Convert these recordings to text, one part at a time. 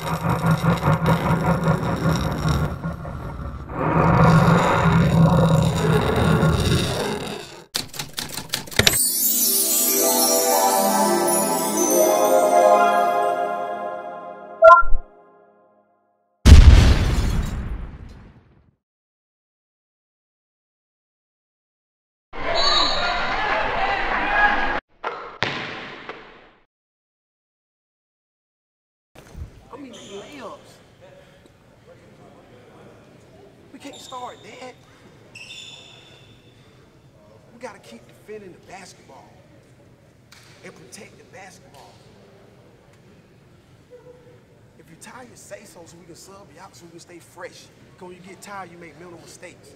I mean, layups. We can't start that. We gotta keep defending the basketball and protect the basketball. If you're tired, you say so we can sub you out so we can stay fresh. Because when you get tired, you make mental mistakes.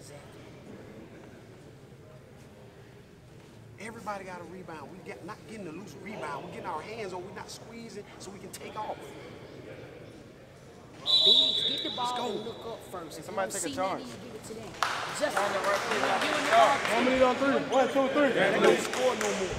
Everybody got a rebound. We not getting a loose rebound. We're getting our hands on. We're not squeezing so we can take off. Biggs, get the ball and look up first. If somebody take a charge. Give it to them. Just How many on three? 1, 2, 3. They don't score no more.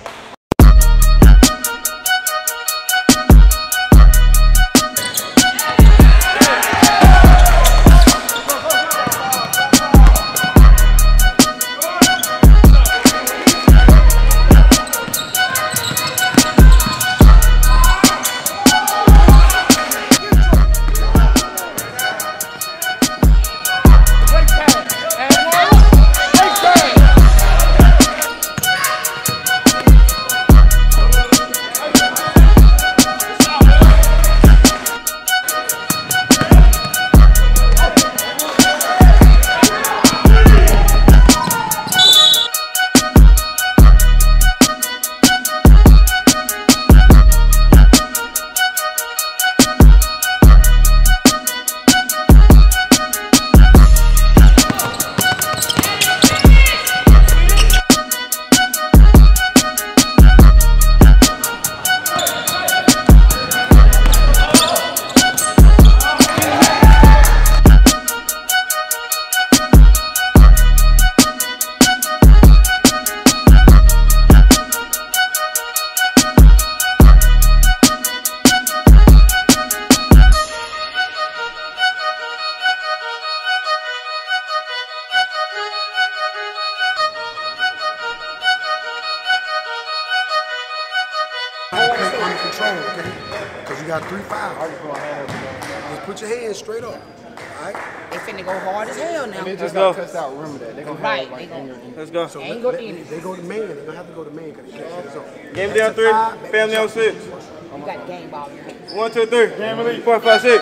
Under control, okay? Because you got 3 fouls. Just put your hands straight up, all right? They finna go hard as hell now. They just got cussed out. Remember that. They're going to have Right. Let's go. So Ain't go in. they go to man. They're going to have to go to man because they can't get his own. Game down 3, family on 6. You got the game ball in your hand. 1, 2, 3. Family. 4, 5, 6.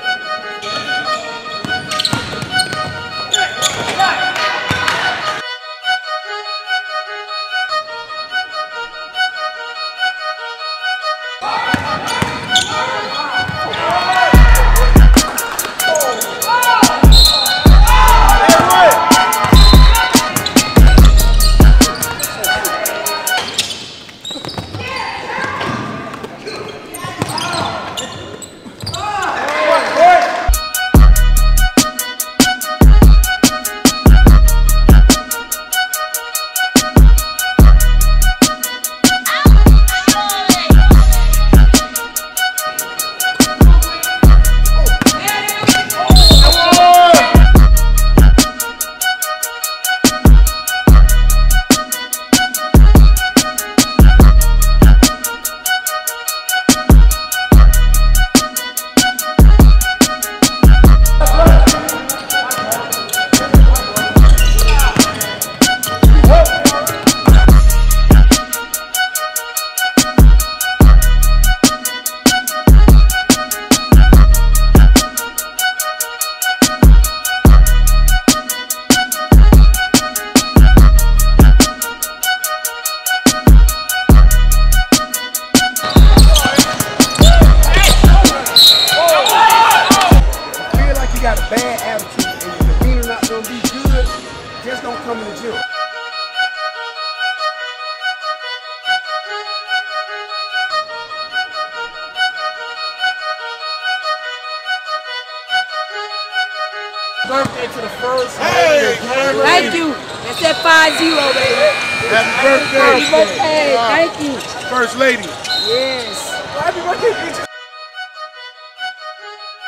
Birthday to the first. Hey, Thank you. That's that 5-0, baby. happy birthday. Happy birthday. Thank you. First lady. Yes. Happy birthday,